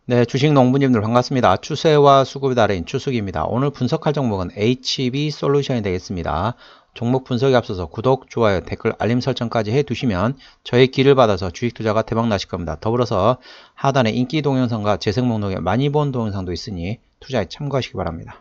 네, 주식 농부님들 반갑습니다. 추세와 수급의 달인 추석입니다. 오늘 분석할 종목은 HB 솔루션이 되겠습니다. 종목 분석에 앞서서 구독, 좋아요, 댓글, 알림 설정까지 해두시면 저의 길을 받아서 주식 투자가 대박 나실 겁니다. 더불어서 하단에 인기 동영상과 재생 목록에 많이 본 동영상도 있으니 투자에 참고하시기 바랍니다.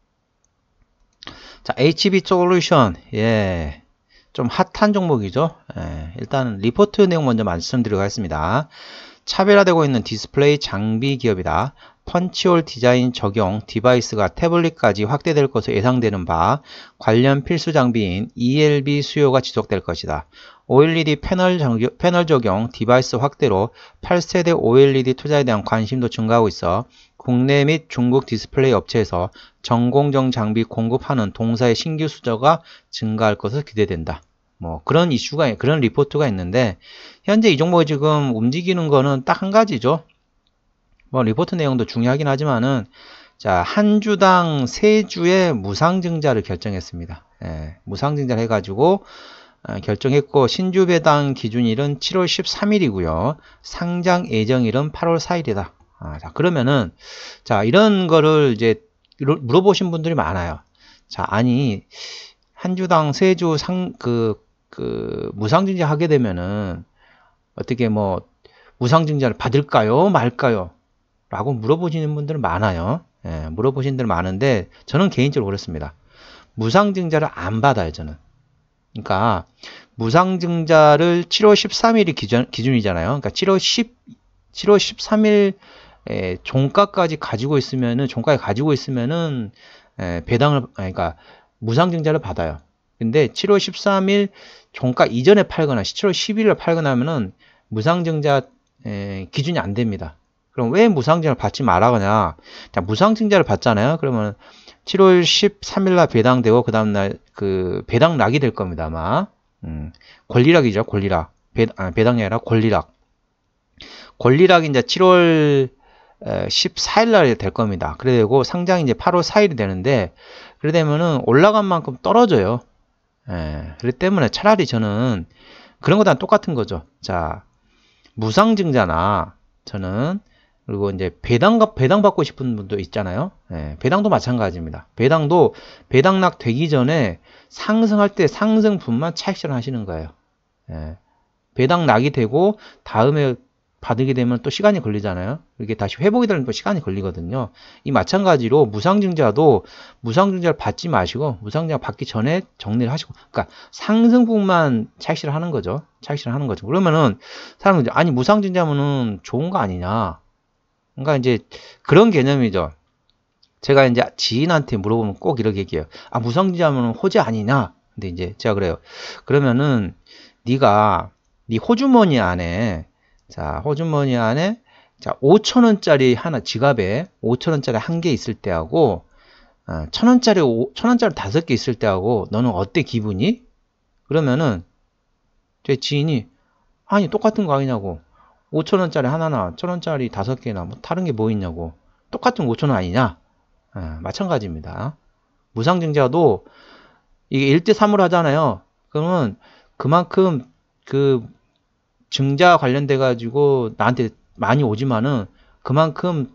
자, HB 솔루션, 좀 핫한 종목이죠. 일단 리포트 내용 먼저 말씀드리도록 하겠습니다. 차별화되고 있는 디스플레이 장비 기업이다. 펀치홀 디자인 적용 디바이스가 태블릿까지 확대될 것으로 예상되는 바 관련 필수 장비인 ELB 수요가 지속될 것이다. OLED 패널 적용 디바이스 확대로 8세대 OLED 투자에 대한 관심도 증가하고 있어 국내 및 중국 디스플레이 업체에서 전공정 장비 공급하는 동사의 신규 수요가 증가할 것으로 기대된다. 뭐 그런 이슈가 그런 리포트가 있는데 현재 이 종목이 지금 움직이는 거는 딱 한 가지죠. 뭐 리포트 내용도 중요하긴 하지만은 자, 한 주당 3주의 무상증자를 결정했습니다. 무상증자를 해가지고 결정했고 신주 배당 기준일은 7월 13일이고요. 상장 예정일은 8월 4일이다. 자, 그러면은 자, 이런 거를 이제 물어보신 분들이 많아요. 자, 아니 한 주당 3주 무상증자 하게 되면은 어떻게 뭐 무상증자를 받을까요? 말까요? 라고 물어보시는 분들은 많아요. 물어보시는 분들 많은데 저는 개인적으로 그렇습니다. 무상증자를 안 받아요, 저는. 그러니까 무상증자를 7월 13일이 기준이잖아요. 그러니까 7월 13일 종가까지 가지고 있으면은 그러니까 무상증자를 받아요. 근데 7월 13일 종가 이전에 팔거나 7월 10일에 팔거나 하면은 무상증자 기준이 안 됩니다. 그럼 왜 무상증자를 받지 말아가냐? 자, 무상증자를 받잖아요. 그러면 7월 13일 날 배당되고 그 다음날 배당락이 될 겁니다. 아마 권리락이죠. 권리락. 배당이 아니라 권리락. 권리락이 이제 7월 14일 날 될 겁니다. 그리고 상장이 이제 8월 4일이 되는데 그래 되면은 올라간 만큼 떨어져요. 그렇기 때문에 차라리 저는 그런 거랑 똑같은 거죠. 자, 무상증자나 저는 그리고 이제 배당 받고 싶은 분도 있잖아요. 배당도 마찬가지입니다. 배당도 배당락 되기 전에 상승할 때 상승분만 차익 실현하시는 거예요. 배당락이 되고 다음에 받게 되면 또 시간이 걸리잖아요. 이게 다시 회복이 되려면 또 시간이 걸리거든요. 이 마찬가지로 무상증자도 무상증자를 받지 마시고 무상증자 받기 전에 정리를 하시고, 그러니까 상승분만 차익 실현하는 거죠. 차익 실현하는 거죠. 그러면은 사람들이 아니 무상증자면은 좋은 거 아니냐? 그러니까 이제 그런 개념이죠. 제가 이제 지인한테 물어보면 꼭 이렇게 얘기해요. 아, 무상증자면은 호재 아니냐? 근데 이제 제가 그래요. 그러면은 네가 네 호주머니 안에 자, 호주머니 안에 자, 5,000원짜리 하나 지갑에 5,000원짜리 한 개 있을 때하고 1,000원짜리 5개 있을 때하고 너는 어때 기분이? 그러면은 제 지인이 아니 똑같은 거 아니냐고. 5,000원짜리 하나나 1,000원짜리 5개나 뭐 다른 게 뭐 있냐고. 똑같은 5,000원 아니냐? 마찬가지입니다. 무상증자도 이게 1대3으로 하잖아요. 그러면 그만큼 증자 관련돼 가지고 나한테 많이 오지만은 그만큼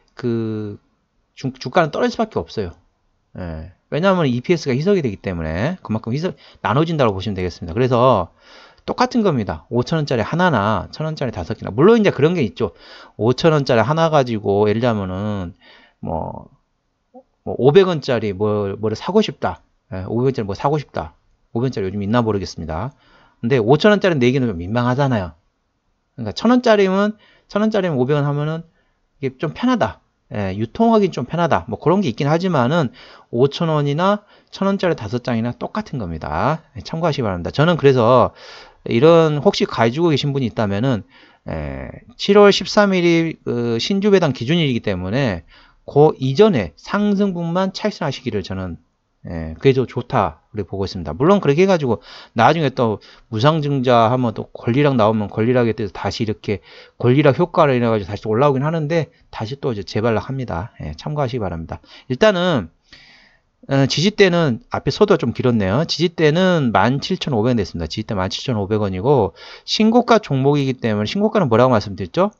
주가는 떨어질 수밖에 없어요. 왜냐하면 EPS가 희석이 되기 때문에 그만큼 나눠진다고 보시면 되겠습니다. 그래서 똑같은 겁니다. 5,000원짜리 하나나 1,000원짜리 5개나 물론 이제 그런 게 있죠. 5,000원짜리 하나 가지고 예를 들자면은 뭐 500원짜리 뭐를 사고 싶다. 500원짜리 뭐 사고 싶다. 500원짜리 요즘 있나 모르겠습니다. 근데 5,000원짜리 4개는 좀 민망하잖아요. 그러니까 1,000원짜리면 500원 하면은 이게 좀 편하다. 유통하기 좀 편하다. 뭐 그런 게 있긴 하지만은 5,000원이나 1,000원짜리 5장이나 똑같은 겁니다. 참고하시기 바랍니다. 저는 그래서 이런 혹시 가지고 계신 분이 있다면은 7월 13일이 신주 배당 기준일이기 때문에 그 이전에 상승분만 차익실현하시기를 저는 그게 좀 좋다 그렇게 보고 있습니다. 물론 그렇게 해가지고 나중에 또 무상증자 하면 또 권리락 나오면 권리락에 대해서 다시 이렇게 권리락 효과를 인해가지고 다시 올라오긴 하는데 다시 또 이제 재발락합니다. 참고하시기 바랍니다. 일단은 지지대는 앞에 서두가 좀 길었네요. 지지대는 17,500원 됐습니다. 지지대 17,500원이고 신고가 종목이기 때문에 신고가는 뭐라고 말씀드렸죠?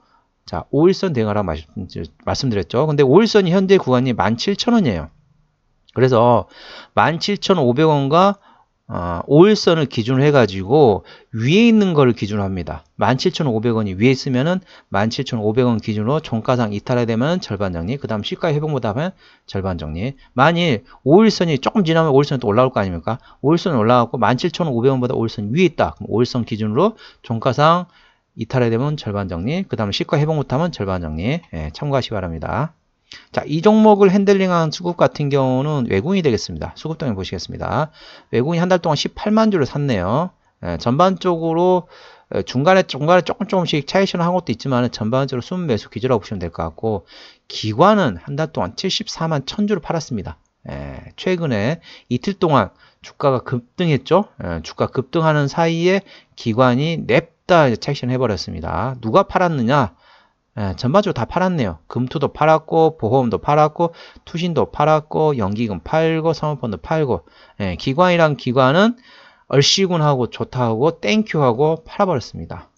자, 5일선 대응하라고 말씀드렸죠. 근데 5일선이 현재 구간이 17,000원이에요. 그래서 17,500원과 5일선을 기준으로 해가지고 위에 있는 거를 기준으로 합니다. 17,500원이 위에 있으면은 17,500원 기준으로 종가상 이탈하되면 절반 정리, 그 다음 시가 회복보다 하면 절반 정리. 만일 5일선이 조금 지나면 5일선이 또 올라올 거 아닙니까? 5일선이 올라가고 17,500원보다 5일선 위에 있다. 그럼 5일선 기준으로 종가상 이탈하되면 절반 정리, 그 다음 시가 회복 못하면 절반 정리. 예, 참고하시기 바랍니다. 자, 이 종목을 핸들링한 수급 같은 경우는 외국인이 되겠습니다. 수급동에 보시겠습니다. 외국인이 한 달 동안 18만 주를 샀네요. 전반적으로 중간에 조금씩 차익 실현한 것도 있지만 전반적으로 순매수 기조라고 보시면 될 것 같고, 기관은 한 달 동안 74만 1000주를 팔았습니다. 최근에 이틀 동안 주가가 급등했죠. 주가 급등하는 사이에 기관이 냅다 차익 실현 해버렸습니다. 누가 팔았느냐? 전반적으로 다 팔았네요. 금투도 팔았고, 보험도 팔았고, 투신도 팔았고, 연기금 팔고, 사모펀드 팔고. 기관이란 기관은 얼씨군하고 좋다하고 땡큐하고 팔아버렸습니다.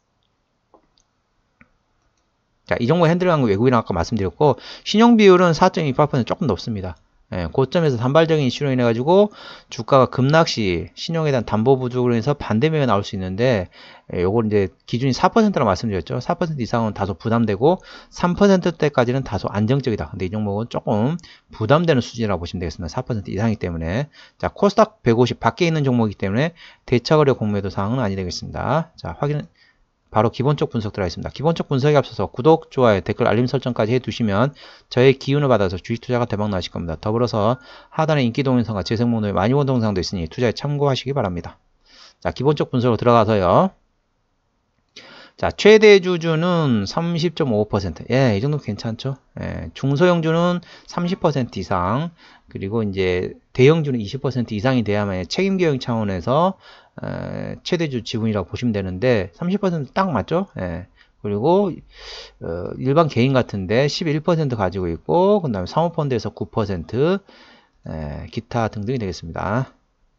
자, 이 종목 핸들링한 거 외국인은 아까 말씀드렸고, 신용 비율은 4.28% 조금 높습니다. 고점에서 단발적인 이슈로 인해 가지고 주가가 급락시 신용에 대한 담보 부족으로 해서 반대매가 나올 수 있는데, 요걸 이제 기준이 4%라고 말씀드렸죠. 4% 이상은 다소 부담되고 3%대까지는 다소 안정적이다. 근데 이 종목은 조금 부담되는 수준이라고 보시면 되겠습니다. 4% 이상이기 때문에. 자, 코스닥 150 밖에 있는 종목이기 때문에 대차거래 공매도 사항은 아니 되겠습니다. 자, 바로 기본적 분석 들어가겠습니다. 기본적 분석에 앞서서 구독, 좋아요, 댓글, 알림 설정까지 해두시면 저의 기운을 받아서 주식 투자가 대박 나실 겁니다. 더불어서 하단에 인기 동영상과 재생 목록에 많이 본 동영상도 있으니 투자에 참고하시기 바랍니다. 자, 기본적 분석으로 들어가서요. 자, 최대 주주는 30.5%. 예, 이 정도 괜찮죠? 예, 중소형주는 30% 이상, 그리고 이제 대형주는 20% 이상이 돼야만 책임교육 차원에서 최대주 지분이라고 보시면 되는데 30% 딱 맞죠? 예. 그리고 일반 개인 같은데 11% 가지고 있고, 그 다음에 사모펀드에서 9%, 기타 등등이 되겠습니다.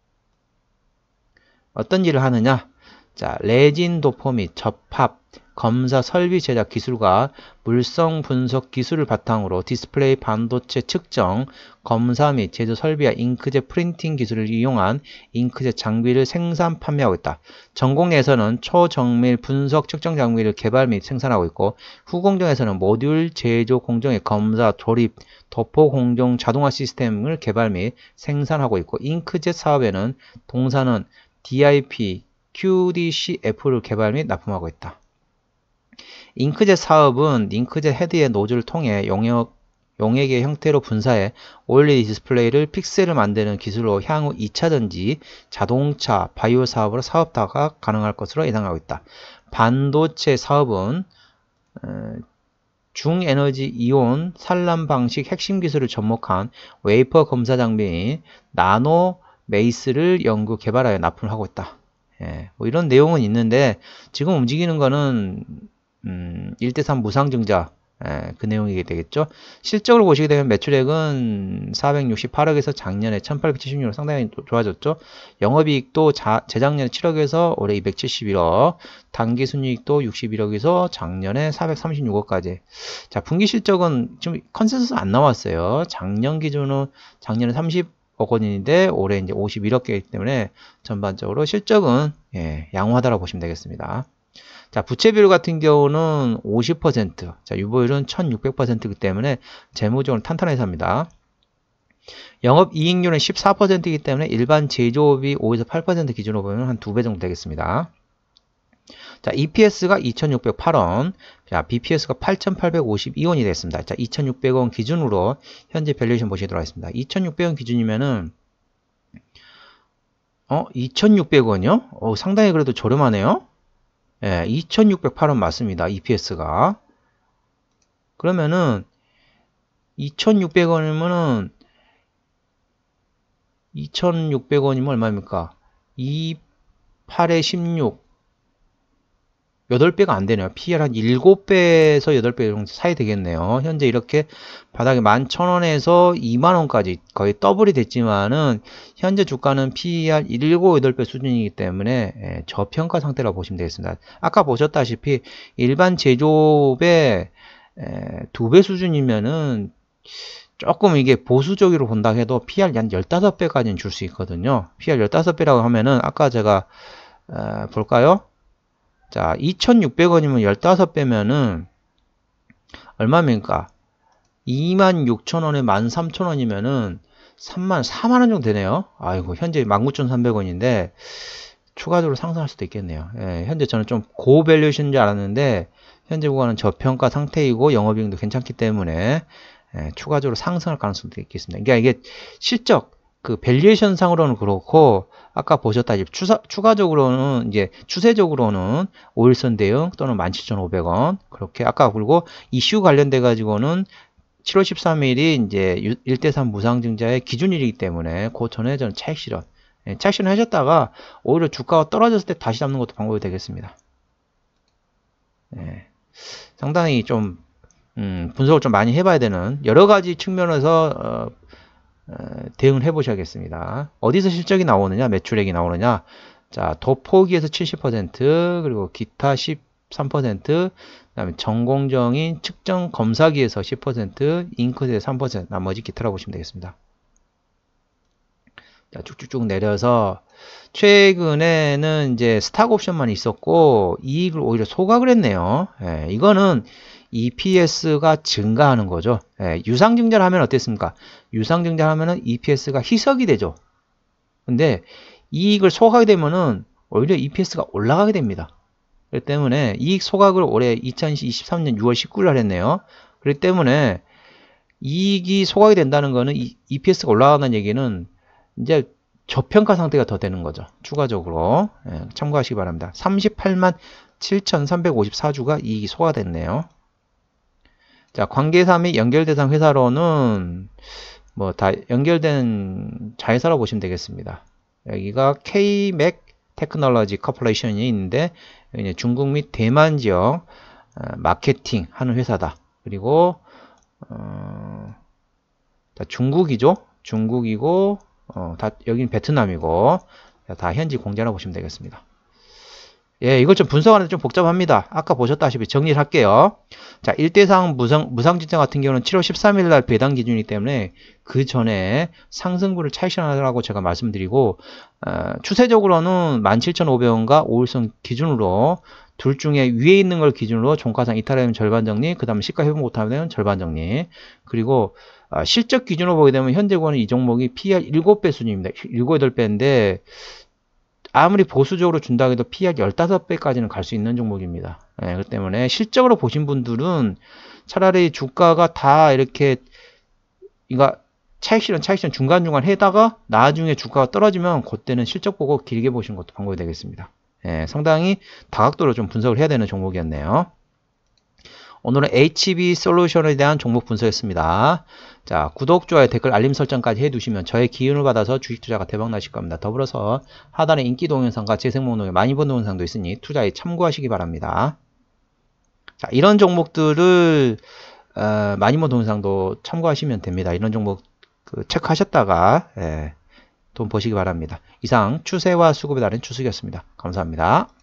어떤 일을 하느냐? 자, 레진 도포 및 접합, 검사 설비 제작 기술과 물성 분석 기술을 바탕으로 디스플레이 반도체 측정, 검사 및 제조 설비와 잉크젯 프린팅 기술을 이용한 잉크젯 장비를 생산, 판매하고 있다. 전공에서는 초정밀 분석 측정 장비를 개발 및 생산하고 있고, 후공정에서는 모듈 제조 공정의 검사, 조립, 도포 공정 자동화 시스템을 개발 및 생산하고 있고, 잉크젯 사업에는 동사는 DIP, QDCF를 개발 및 납품하고 있다. 잉크젯 사업은 잉크젯 헤드의 노즐을 통해 용액의 형태로 분사해 OLED 디스플레이를 픽셀을 만드는 기술로 향후 2차전지, 자동차, 바이오 사업으로 사업화가 가능할 것으로 예상하고 있다. 반도체 사업은 중에너지 이온 산란 방식 핵심 기술을 접목한 웨이퍼 검사 장비 나노 메이스를 연구 개발하여 납품을 하고 있다. 예, 뭐 이런 내용은 있는데 지금 움직이는 거는 1대3 무상증자, 그 내용이게 되겠죠. 실적으로 보시게 되면 매출액은 468억에서 작년에 1876억, 상당히 좋아졌죠. 영업이익도 재작년에 7억에서 올해 271억, 당기순이익도 61억에서 작년에 436억까지. 자, 분기 실적은 지금 컨센서스 안 나왔어요. 작년 기준으로 작년에 30억 원인데 올해 이제 51억이기 때문에 전반적으로 실적은 양호하다고 보시면 되겠습니다. 자, 부채 비율 같은 경우는 50%, 자, 유보율은 1600%이기 때문에 재무적으로 탄탄해서 합니다. 영업이익률은 14%이기 때문에 일반 제조업이 5에서 8% 기준으로 보면 한 2배 정도 되겠습니다. 자, EPS가 2608원, 자, BPS가 8852원이 됐습니다. 자, 2600원 기준으로 현재 밸류에이션 보시도록 하겠습니다. 2600원 기준이면은 2600원이요? 상당히 그래도 저렴하네요. 예, 2608원 맞습니다. EPS가. 그러면은 2600원이면은 2600원이면 얼마입니까? 28에 16 8배가 안 되네요. PER 한 7배에서 8배 정도 사이 되겠네요. 현재 이렇게 바닥에 11,000원에서 2만원까지 거의 더블이 됐지만은 현재 주가는 PER 7, 8배 수준이기 때문에 저평가 상태라고 보시면 되겠습니다. 아까 보셨다시피 일반 제조업의 2배 수준이면은 조금 이게 보수적으로 본다 해도 PR 한 15배까지는 줄 수 있거든요. PR 15배라고 하면은 아까 제가 볼까요? 자, 2,600원이면 15배면은 얼마입니까? 26,000원에 13,000원이면은 4만 원 정도 되네요. 아이고, 현재 19,300원인데 추가적으로 상승할 수도 있겠네요. 현재 저는 좀 고밸류에이션인 줄 알았는데 현재 구간은 저평가 상태이고 영업이익도 괜찮기 때문에 추가적으로 상승할 가능성도 있겠습니다. 그러니까 이게 실적 그 밸류에이션 상으로는 그렇고 아까 보셨다시피 추가적으로는 이제 추세적으로는 5일선 대응 또는 17,500원 그렇게 아까 그리고 이슈 관련돼 가지고는 7월 13일이 이제 1대3 무상증자의 기준일이기 때문에 그 전에 저는 차익 실현 하셨다가 오히려 주가가 떨어졌을 때 다시 잡는 것도 방법이 되겠습니다. 상당히 좀 분석을 좀 많이 해봐야 되는 여러 가지 측면에서 대응을 해보셔야겠습니다. 어디서 실적이 나오느냐, 매출액이 나오느냐. 자, 도포기에서 70%, 그리고 기타 13%, 그다음에 전공정인 측정 검사기에서 10%, 잉크에서 3%, 나머지 기타라고 보시면 되겠습니다. 자, 쭉쭉쭉 내려서 최근에는 이제 스탁 옵션만 있었고 이익을 오히려 소각을 했네요. 이거는 EPS가 증가하는 거죠. 유상증자를 하면 어땠습니까? 유상증자를 하면은 EPS가 희석이 되죠. 근데 이익을 소각하게 되면은 오히려 EPS가 올라가게 됩니다. 그렇기 때문에 이익 소각을 올해 2023년 6월 19일 날 했네요. 그렇기 때문에 이익이 소각이 된다는 거는 EPS가 올라가는 얘기는 이제 저평가 상태가 더 되는 거죠. 추가적으로 참고하시기 바랍니다. 38만 7,354주가 이익이 소화됐네요. 자, 관계사 및 연결대상 회사로는 뭐 다 연결된 자회사라고 보시면 되겠습니다. 여기가 K-맥 테크놀로지 커퍼레이션이 있는데 중국 및 대만 지역 마케팅 하는 회사다. 그리고 중국이죠. 중국이고 다 여기는 베트남이고 다 현지 공장이라고 보시면 되겠습니다. 이걸 좀 분석하는데 좀 복잡합니다. 아까 보셨다시피 정리를 할게요. 자, 1대3 무상증자 같은 경우는 7월 13일 날 배당 기준이기 때문에 그 전에 상승분을 차익 실현하라고 제가 말씀드리고 추세적으로는 17,500원과 5일선 기준으로 둘 중에 위에 있는 걸 기준으로 종가상 이탈하면 절반 정리, 그 다음에 시가 회복 못하면 절반 정리. 그리고 실적 기준으로 보게 되면 현재 구간은 이 종목이 PR 7배 수준입니다. 7, 8배인데 아무리 보수적으로 준다고 해도 PR 15배까지는 갈 수 있는 종목입니다. 그렇기 때문에 실적으로 보신 분들은 차라리 주가가 다 이렇게 차익 실현 중간중간 해다가 나중에 주가가 떨어지면 그때는 실적 보고 길게 보시는 것도 방법이 되겠습니다. 상당히 다각도로 좀 분석을 해야 되는 종목이었네요. 오늘은 HB솔루션에 대한 종목 분석했습니다. 자, 구독, 좋아요, 댓글, 알림 설정까지 해두시면 저의 기운을 받아서 주식 투자가 대박 나실 겁니다. 더불어서 하단에 인기 동영상과 재생 목록에 많이 본 동영상도 있으니 투자에 참고하시기 바랍니다. 자, 이런 종목들을 많이 본 동영상도 참고하시면 됩니다. 이런 종목 체크하셨다가 돈 버시기 바랍니다. 이상 추세와 수급에 따른 추석이었습니다. 감사합니다.